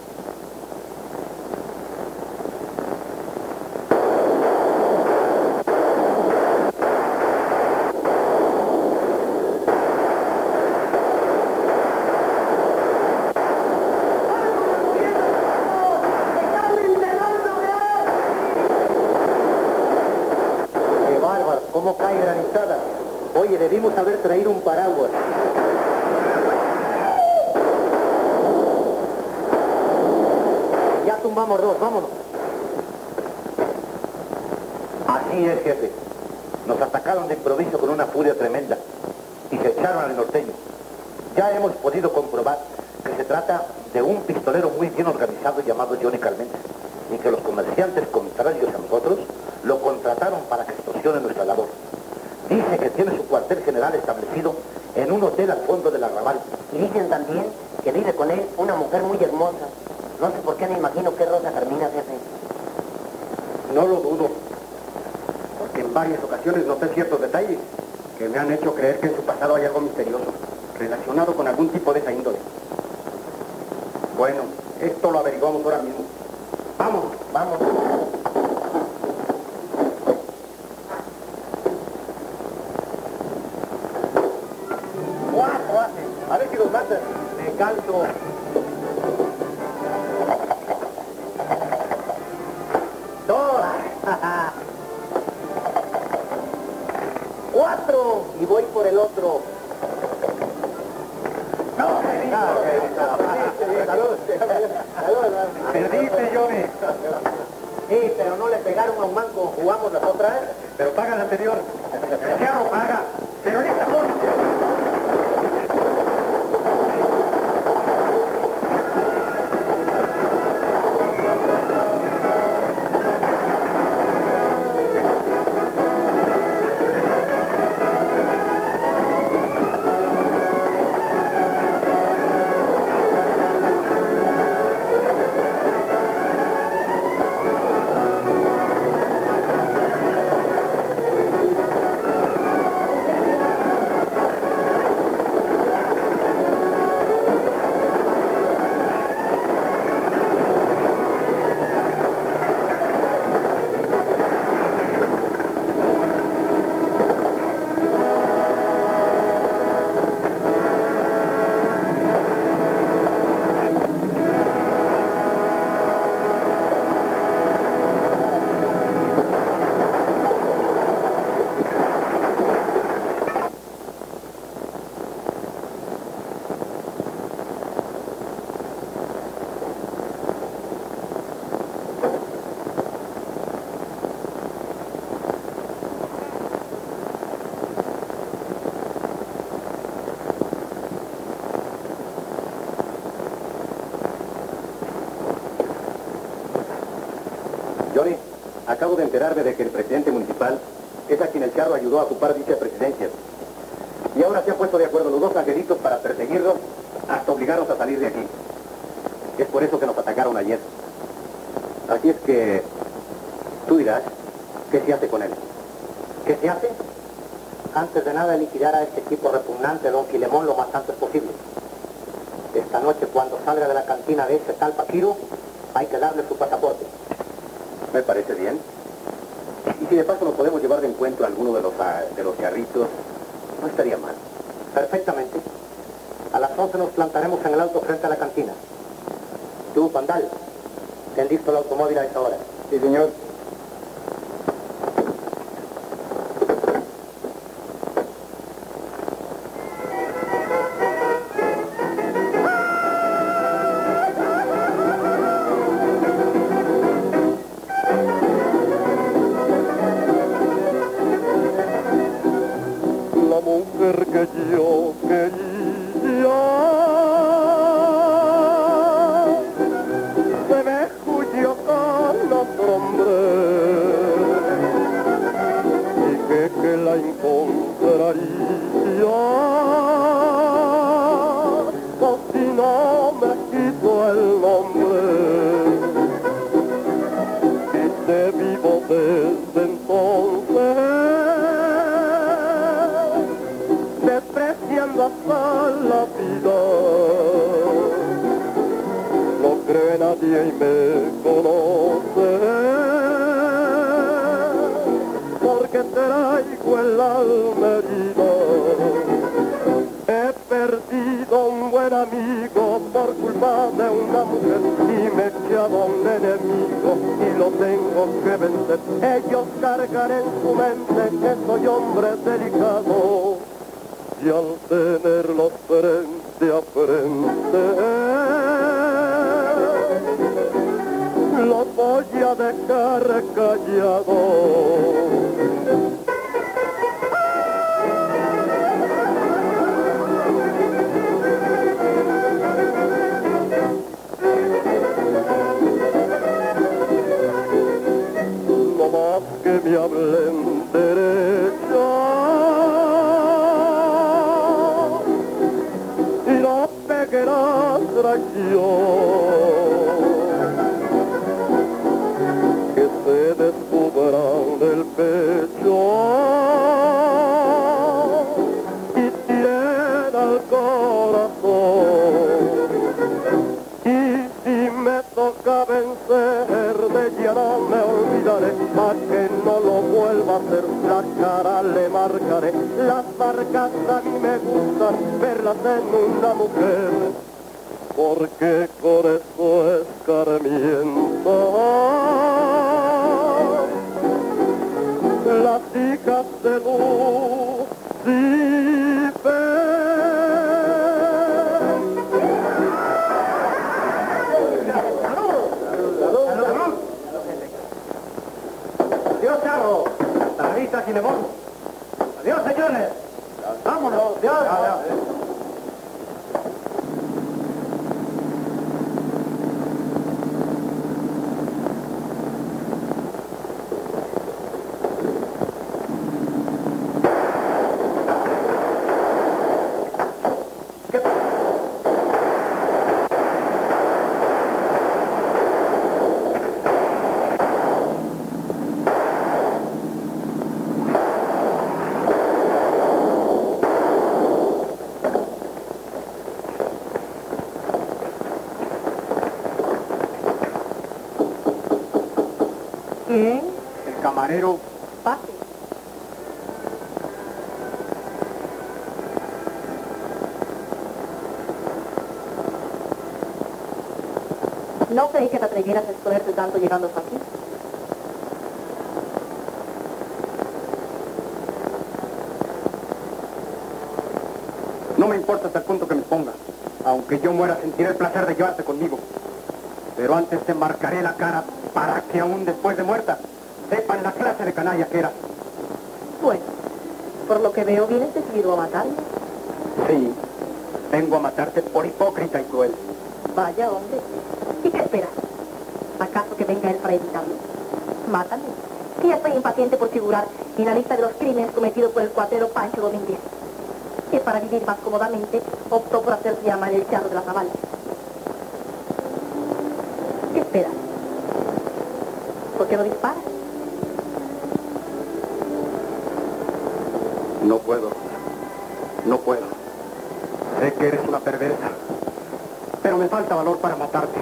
¡Qué bárbaro! ¿Cómo cae granizada? Oye, debimos haber traído un paraguas. Ya tumbamos dos, vámonos. Así es, jefe. Nos atacaron de improviso con una furia tremenda y se echaron al norteño. Ya hemos podido comprobar que se trata de un pistolero muy bien organizado llamado Johnny Carmenta y que los comerciantes contrarios a nosotros lo contrataron para que extorsione nuestra labor. Dice que tiene su cuartel general establecido en un hotel al fondo del arrabal. Y dicen también que vive con él una mujer muy hermosa. No sé por qué me imagino que es Rosa Carmina, jefe. No lo dudo, porque en varias ocasiones noté ciertos detalles que me han hecho creer que en su pasado hay algo misterioso, relacionado con algún tipo de esa índole. Bueno, esto lo averiguamos ahora mismo. Vamos, vamos. Cuatro hace. A ver si los matan. Me canso. Dos. Cuatro. Y voy por el otro. No, Perdiste, Johnny. Sí, pero no le pegaron a un manco. Jugamos las otras. Pero paga la anterior. El carro paga. Señorita Monte. Johnny, acabo de enterarme de que el presidente municipal es a quien el Charro ayudó a ocupar dicha presidencia. Y ahora se han puesto de acuerdo los dos angelitos para perseguirlos hasta obligarnos a salir de aquí. Es por eso que nos atacaron ayer. Así es que tú dirás, ¿qué se hace con él? ¿Qué se hace? Antes de nada, liquidar a este equipo repugnante, don Filemón, lo más antes posible. Esta noche, cuando salga de la cantina de ese tal Paquiro, hay que darle su pasaporte. Me parece bien. Y si de paso nos podemos llevar de encuentro a alguno de los charritos, no estaría mal. Perfectamente. A las 11 nos plantaremos en el auto frente a la cantina. Tú, Pandal, ten listo el automóvil a esa hora. Sí, señor. La mujer que yo quería se me huyó con otro hombre y que la encontraría o si no me quito el nombre y te vivo desde entonces despreciando hasta la vida. No creo en nadie y me conoce, porque traigo el alma herida. He perdido un buen amigo por culpa de una mujer y me he echado a un enemigo y lo tengo que vencer. Ellos cargan en su mente que soy hombre delicado y al tenerlos frente a frente los voy a dejar callados. No más que me hablen derecho y no pegue la traición, que se descubran del pecho hacer la cara le marcaré. Las marcas a mí me gustan verlas en una mujer, porque con eso escarmiento las hijas de Lucifer. Adiós, Charro. Tarrita, Gilemón. Adiós, señores. Vámonos. Adiós. ¿Quién? El camarero. Pase. No creí que te atrevieras a exponerte tanto llegando hasta aquí. No me importa hasta el punto que me ponga. Aunque yo muera, sentiré el placer de llevarte conmigo. Pero antes te marcaré la cara para que aún después de muerta sepan la clase de canalla que eras. Bueno, por lo que veo, vienes decidido a matarme. Sí, vengo a matarte por hipócrita y cruel. Vaya, hombre. ¿Y qué esperas? ¿Acaso que venga él para evitarlo? Mátame. Que ya estoy impaciente por figurar en la lista de los crímenes cometidos por el cuatero Pancho Domínguez, que para vivir más cómodamente optó por hacerse llamar el Charro de las Navales. ¿Qué esperas? ¿Por qué no disparas? No puedo. No puedo. Sé que eres una perversa, pero me falta valor para matarte.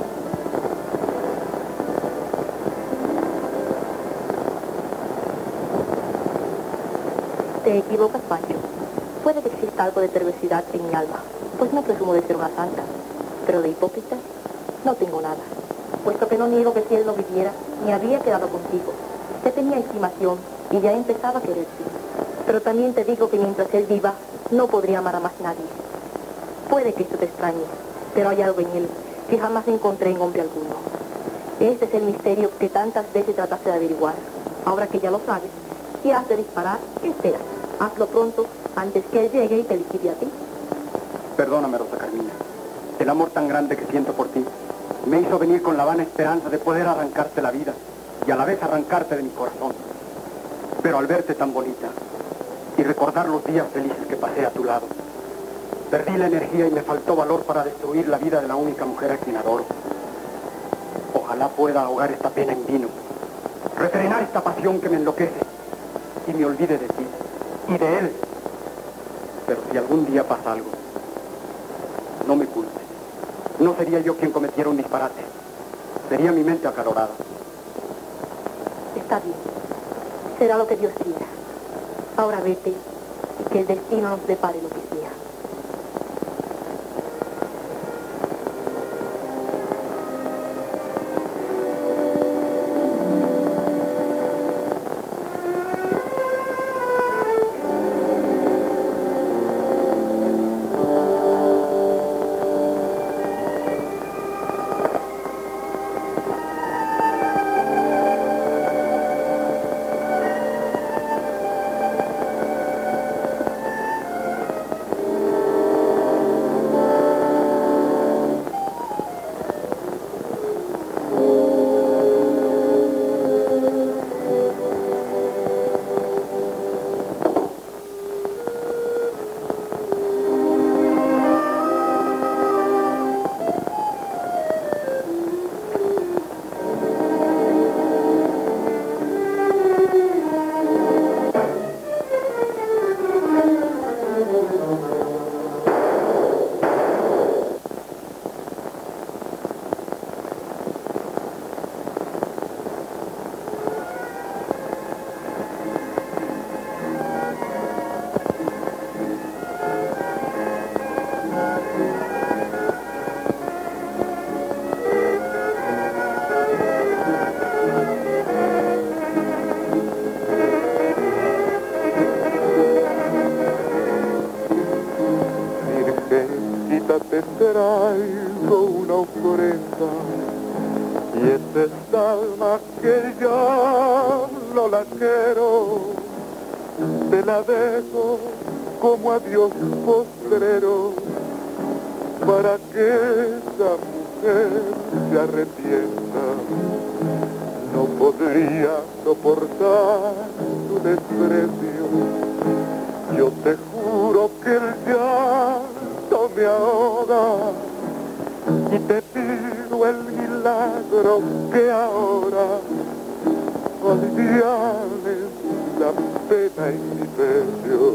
Te equivocas, Pancho. Puede que exista algo de perversidad en mi alma, pues no presumo de ser una santa, pero de hipócrita no tengo nada, puesto que no niego que si él no viviera, me habría quedado contigo. Te tenía estimación y ya empezaba a quererte. Pero también te digo que mientras él viva, no podría amar a más nadie. Puede que esto te extrañe, pero hay algo en él que jamás encontré en hombre alguno. Este es el misterio que tantas veces trataste de averiguar. Ahora que ya lo sabes, y has de disparar, ¿qué esperas? Hazlo pronto, antes que él llegue y te liquide a ti. Perdóname, Rosa Carmina. El amor tan grande que siento por ti me hizo venir con la vana esperanza de poder arrancarte la vida y a la vez arrancarte de mi corazón. Pero al verte tan bonita y recordar los días felices que pasé a tu lado, perdí la energía y me faltó valor para destruir la vida de la única mujer a quien adoro. Ojalá pueda ahogar esta pena en vino, refrenar esta pasión que me enloquece y me olvide de ti y de él. Pero si algún día pasa algo, no me culpes. No sería yo quien cometiera un disparate. Sería mi mente acalorada. Está bien. Será lo que Dios quiera. Ahora vete y que el destino nos depare lo que sea. que ya no la quiero, te la dejo como adiós postrero, para que esa mujer se arrepienta. No podría soportar tu desprecio, yo te juro que el llanto me ahoga, y te pido el milagro que ahora alivianes la pena en mi pecho.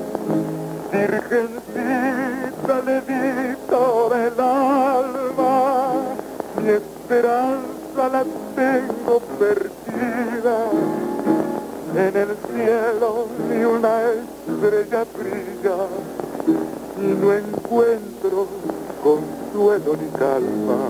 Virgencita, levito del alma, mi esperanza la tengo perdida. En el cielo ni una estrella brilla, y no encuentro consuelo ni calma.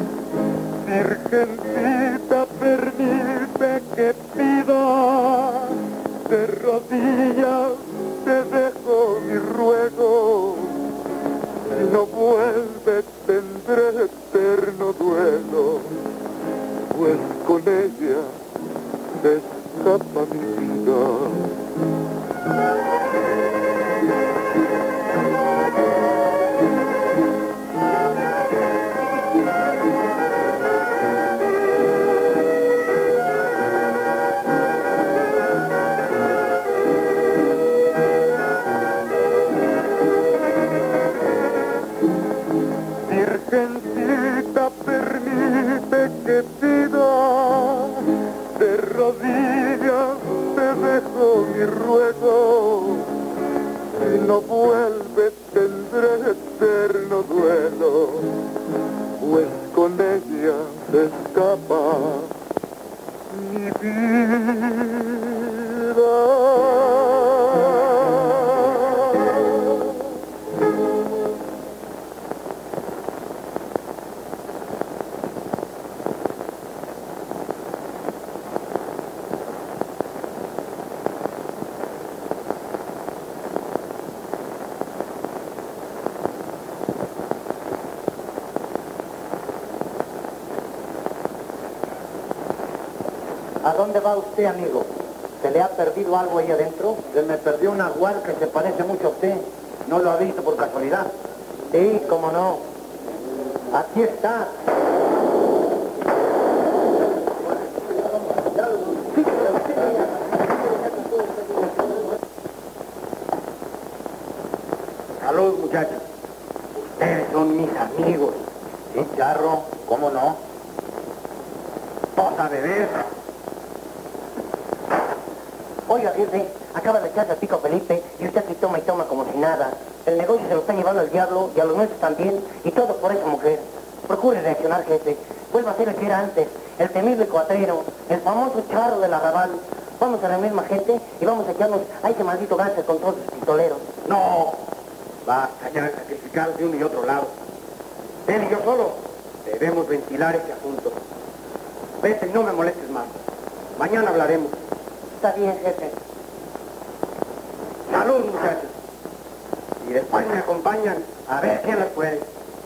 Virgencita, permite que pida, de rodillas te dejo mi ruego. Si no vuelves tendré eterno duelo, pues con ella se escapa mi vida. Virgencita, permite que pida, de rodillas te dejo mi ruego. Si no vuelves tendré eterno duelo, pues con ella se escapa mi vida. ¿A dónde va usted, amigo? ¿Se le ha perdido algo ahí adentro? Se me perdió un nahual que se parece mucho a usted. ¿No lo ha visto por casualidad? Sí, cómo no. Aquí está. Salud, muchachos. Ustedes son mis amigos. Sí, Charro, ¿cómo no? Vamos a beber. Oiga, jefe, acaba de echarse al pico Felipe y usted aquí toma y toma como si nada. El negocio se lo está llevando el diablo y a los nuestros también, y todo por esa mujer. Procure reaccionar, jefe. Vuelva a ser el que era antes, el temible cuatrero, el famoso charro del arrabal. Vamos a reunir más gente y vamos a echarnos a ese maldito gánster con todos sus pistoleros. No, basta ya de sacrificar de uno y otro lado. Él y yo solo debemos ventilar este asunto. Vete y no me molestes más. Mañana hablaremos. Está bien, jefe. Salud, muchachos. Y después me acompañan a ver quién les puede.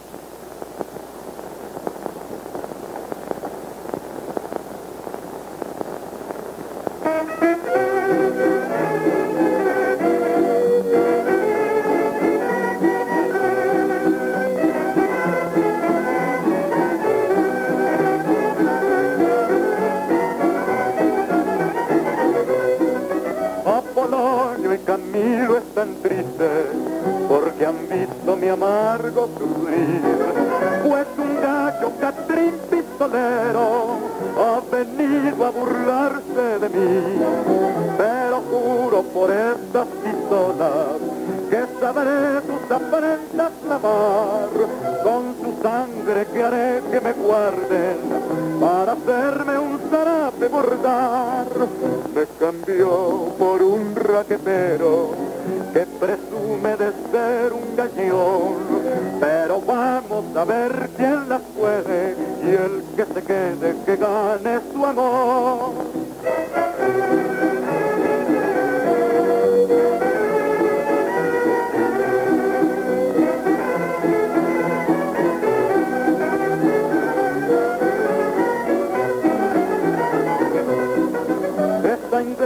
Apolonio y Camilo están tristes porque han visto mi amargo sufrir, pues un gallo catrín pistolero ha venido a burlarse de mí, pero juro por estas pistolas que sabré sus afrentas lavar, con su sangre que haré que me guarden para hacerme un zarape bordar. Me cambió por un raquetero que presume de ser un gallón, pero vamos a ver quién las puede, y el que se quede que gane su amor.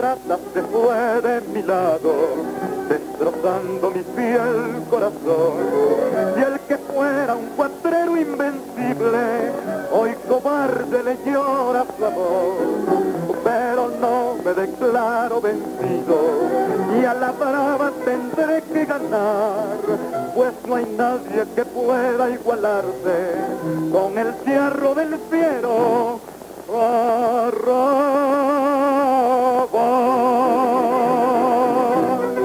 ingrata se fue de mi lado, destrozando mi fiel corazón. Y el que fuera un cuatrero invencible, hoy cobarde le llora su amor. Pero no me declaro vencido, y a la brava tendré que ganar, pues no hay nadie que pueda igualarse con el fierro del fiero Arrabal.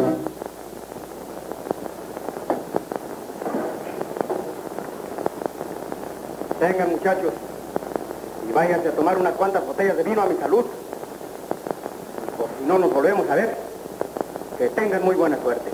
Vengan, muchachos, y váyanse a tomar unas cuantas botellas de vino a mi salud. O si no nos volvemos a ver, que tengan muy buena suerte.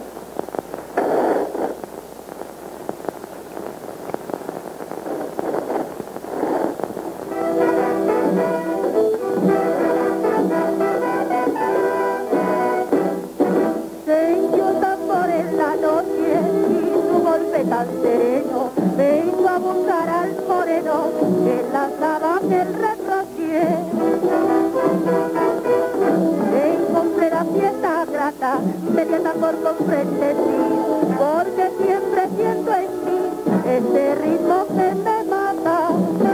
Señor tambor en la noche y su golpe tan sereno, vengo a buscar al moreno que la sábana del retrocié. Encontré la fiesta grata, media tambor comprende sí, porque siempre siento en mí este ritmo que me mata.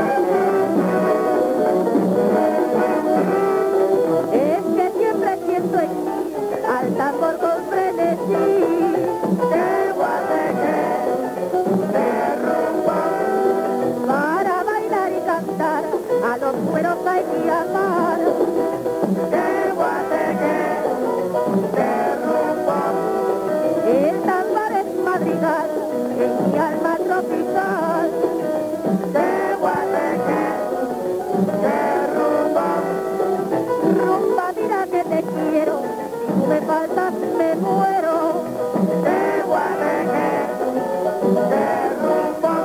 Es que siempre siento en mí al tambor con frenesí. De Guateque, de rumba, para bailar y cantar, a los cueros hay que amar. De Guateque, de rumba, el tambor es madrigal, en mi alma tropical. De Guateque, de rumba, rumba, mira que te quiero, si tú me faltas me muero. De Guateque, de rumba.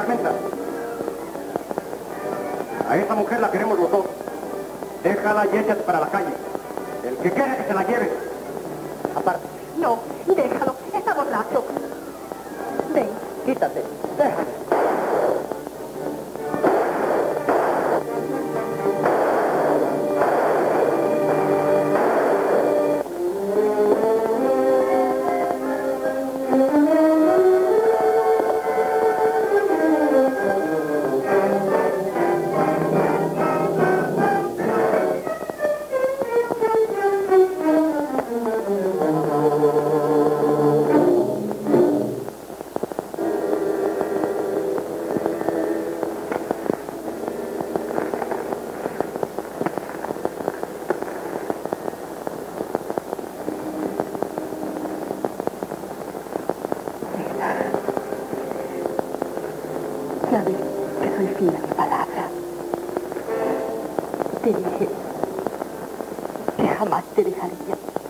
Carmenta. A esa mujer la queremos los dos. Déjala y échate para la calle. El que quiera que se la lleve. Aparte, No, déjalo, está borracho. Ven. quítate, déjame. Ya ves que soy fiel a mi palabra. Te dije que jamás te dejaría.